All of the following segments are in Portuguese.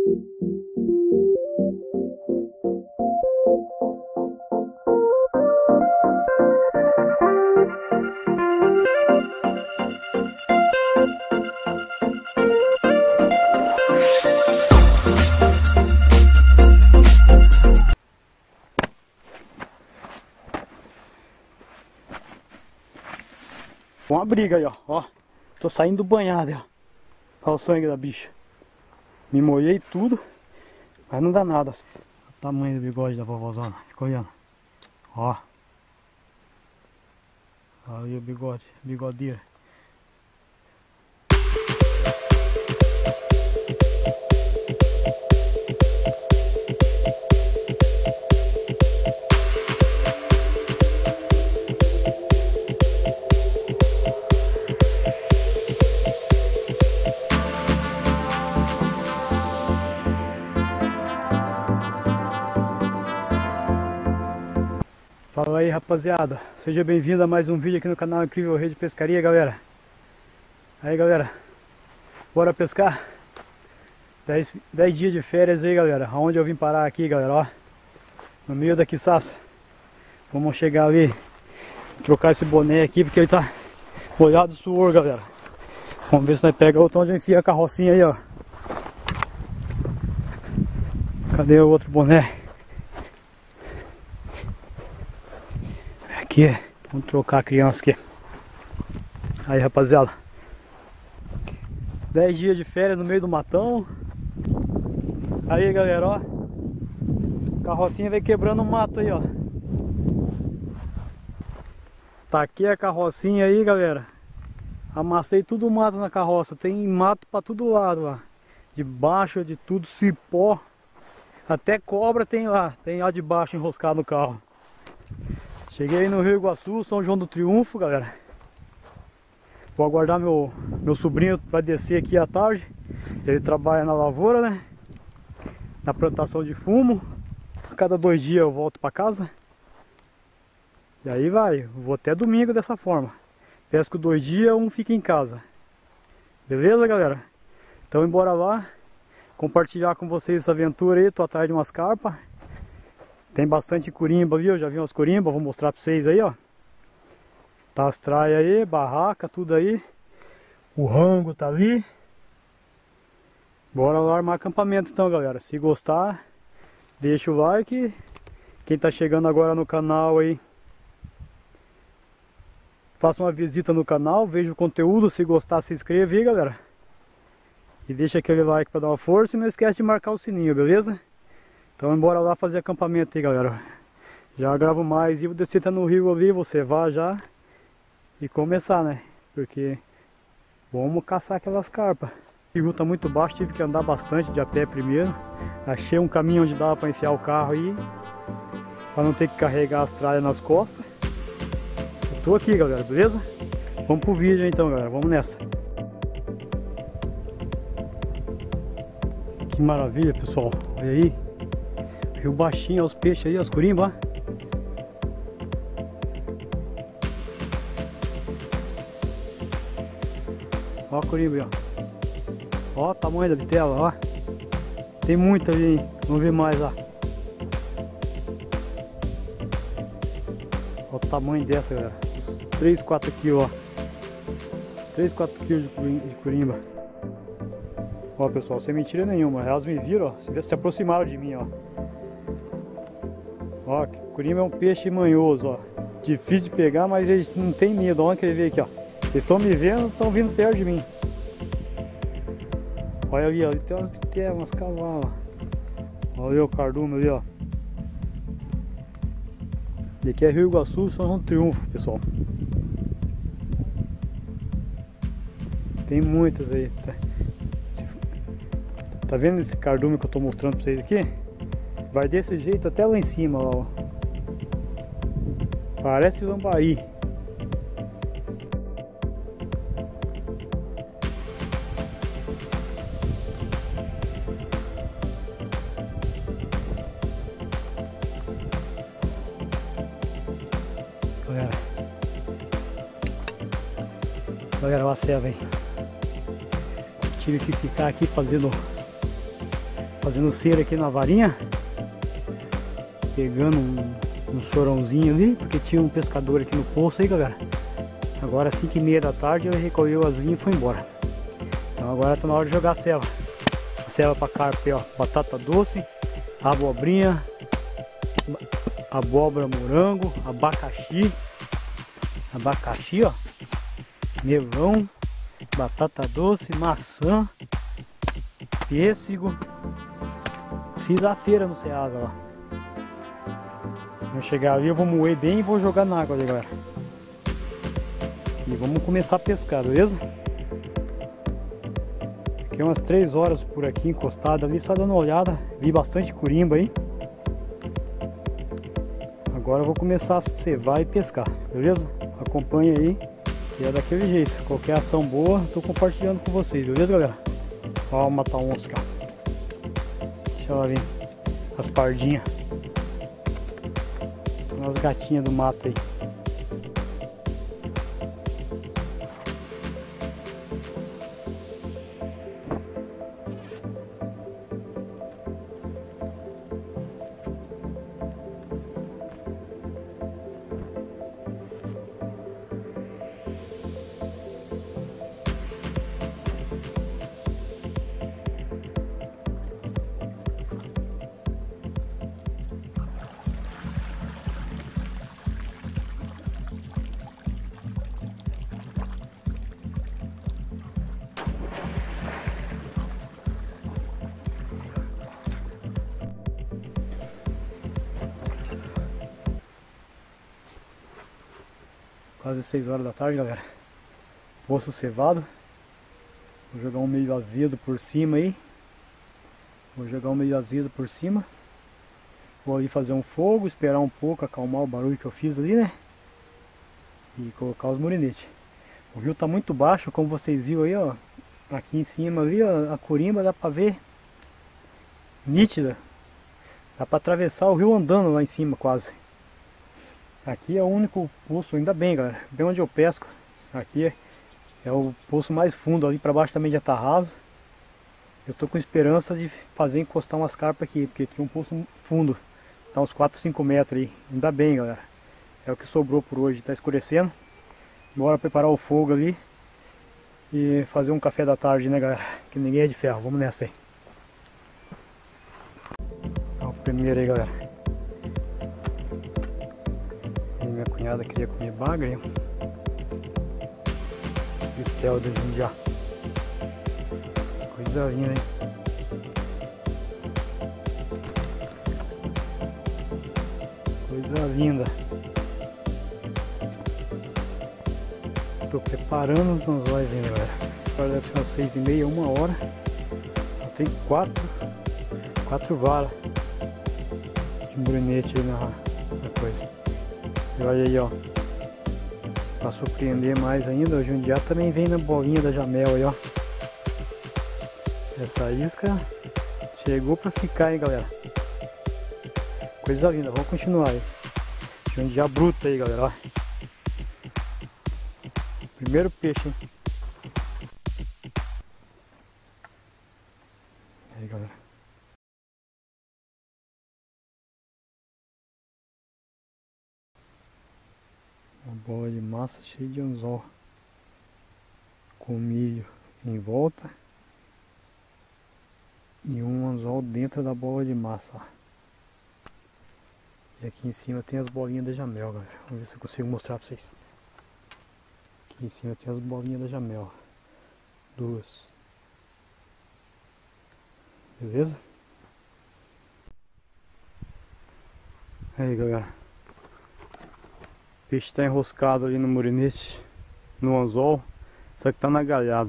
Uma briga aí, ó. Tô saindo banhado, ó. Olha o sangue da bicha. Me molhei tudo, mas não dá nada. O tamanho do bigode da vovózona. Fica olhando. Ó. Olha aí o bigode, bigodeira. Fala aí, rapaziada, seja bem-vindo a mais um vídeo aqui no canal Incrível Rede Pescaria, galera. Aí, galera, bora pescar? 10 dias de férias aí, galera. Aonde eu vim parar aqui, galera, ó, no meio da quiçaça. Vamos chegar ali, trocar esse boné aqui, porque ele tá molhado de suor, galera. Vamos ver se nós pega outro onde enfia a carrocinha aí, ó. Cadê o outro boné? Aqui, vamos trocar a criança aqui. Aí, rapaziada, 10 dias de férias no meio do matão. Aí, galera, ó, carrocinha vem quebrando o mato aí, ó. Taquei a carrocinha aí, galera. Amassei tudo o mato na carroça. Tem mato pra todo lado lá. Debaixo de tudo, cipó. Até cobra tem lá. Tem lá de baixo enroscado no carro. Cheguei no Rio Iguaçu, São João do Triunfo, galera. Vou aguardar meu sobrinho para descer aqui à tarde. Ele trabalha na lavoura, né? Na plantação de fumo. A cada 2 dias eu volto para casa. E aí vai, vou até domingo dessa forma. Pesco 2 dias, um fica em casa. Beleza, galera? Então, embora lá compartilhar com vocês essa aventura aí. Tô atrás de umas carpas. Tem bastante corimba ali, eu já vi umas corimbas, vou mostrar pra vocês aí, ó. Tá as traias aí, barraca, tudo aí. O rango tá ali. Bora lá armar acampamento então, galera. Se gostar, deixa o like. Quem tá chegando agora no canal aí, faça uma visita no canal, veja o conteúdo. Se gostar, se inscreve aí, galera. E deixa aquele like pra dar uma força. E não esquece de marcar o sininho, beleza? Então bora lá fazer acampamento aí, galera. Já gravo mais e vou descer até no rio ali, você vai já e começar, né? Porque vamos caçar aquelas carpas. O rio tá muito baixo, tive que andar bastante de a pé primeiro. Achei um caminho onde dava para enfiar o carro aí, para não ter que carregar as tralhas nas costas. Eu tô aqui, galera, beleza? Vamos pro vídeo então, galera, vamos nessa. Que maravilha, pessoal, olha aí. Rio baixinho, os peixes aí, as corimbas. Ó a corimba aí, ó. Ó o tamanho da bitela, ó. Tem muita ali, hein? Vamos ver mais lá. Ó o tamanho dessa, galera. 3, 4 quilos, ó. 3, 4 quilos de corimba. Ó, pessoal, sem mentira nenhuma. Elas me viram, ó. Se aproximaram de mim, ó. Ó, corimba é um peixe manhoso, ó. Difícil de pegar, mas eles não tem medo. Olha que ele veio aqui, ó. Eles estão me vendo, estão vindo perto de mim. Olha ali, ó. Ali tem umas bitelas, umas cavalas. Olha ali o cardume ali, ó. E aqui é Rio Iguaçu, São João do Triunfo, pessoal. Tem muitas aí. Tá vendo esse cardume que eu tô mostrando pra vocês aqui? Vai desse jeito até lá em cima, ó. Parece lambari. Galera, olha a ceva, hein? Tive que ficar aqui fazendo fazendo cera aqui na varinha, pegando um chorãozinho ali, porque tinha um pescador aqui no poço aí, galera. Agora 5h30 da tarde ele recolheu as linhas e foi embora. Então agora tá na hora de jogar a ceva. A ceva pra carpe, ó, batata doce, abobrinha, abóbora morango, abacaxi, ó, melão, batata doce, maçã, pêssego. Fiz a feira no Ceasa, ó. Vou chegar ali, eu vou moer bem e vou jogar na água ali, galera. E vamos começar a pescar, beleza? Fiquei umas 3 horas por aqui encostado ali, só dando uma olhada. Vi bastante curimba aí. Agora eu vou começar a cevar e pescar, beleza? Acompanha aí, e é daquele jeito. Qualquer ação boa, tô compartilhando com vocês, beleza, galera? Ó, matar um onça, cara. Deixa ela vir. As pardinhas. As gatinhas do mato aí. Quase 6 horas da tarde, galera. Poço cevado. Vou jogar um meio azedo por cima aí. Vou ali fazer um fogo, esperar um pouco, acalmar o barulho que eu fiz ali, né? E colocar os murinetes. O rio tá muito baixo, como vocês viram aí, ó. Aqui em cima ali, ó, a corimba dá pra ver nítida. Dá pra atravessar o rio andando lá em cima quase. Aqui é o único poço, ainda bem, galera, bem onde eu pesco. Aqui é o poço mais fundo, ali pra baixo também já tá raso. Eu tô com esperança de fazer encostar umas carpas aqui, porque aqui é um poço fundo. Tá uns 4, 5 metros aí. Ainda bem, galera. É o que sobrou por hoje, tá escurecendo. Bora preparar o fogo ali e fazer um café da tarde, né, galera? Que ninguém é de ferro, vamos nessa aí. Ó, o primeiro aí, galera. Minha cunhada queria comer bagre. E o céu do Jundiá. Coisa linda, hein? Coisa linda. Estou preparando os anzóis ainda, galera. Agora deve ser umas 6h30, 1h. Só tem 4 varas de murinete aí na coisa. E olha aí, ó. Pra surpreender mais ainda, o Jundiá também vem na bolinha da Jamel aí, ó. Essa isca chegou pra ficar, hein, galera. Coisa linda, vamos continuar aí. Jundiá bruta aí, galera, ó. Primeiro peixe, hein. Aí, galera. Uma bola de massa cheia de anzol. Com milho em volta. E um anzol dentro da bola de massa, ó. E aqui em cima tem as bolinhas da Jamel, galera. Vamos ver se eu consigo mostrar pra vocês. Aqui em cima tem as bolinhas da Jamel. 2. Beleza? Aí, galera. O peixe tá enroscado ali no murinete, no anzol. Só que tá na galhada.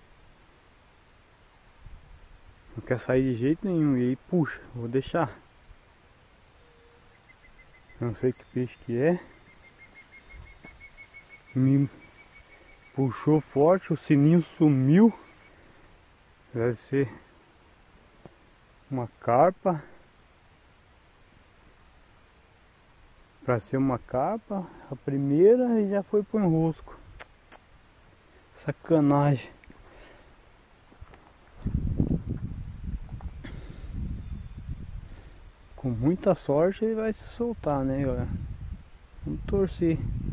Não quer sair de jeito nenhum. E aí puxa, vou deixar. Não sei que peixe que é. Me puxou forte, o sininho sumiu. Deve ser uma carpa. Pra ser uma carpa, a primeira, e já foi pro enrosco. Sacanagem. Com muita sorte ele vai se soltar, né, galera? Vamos torcer.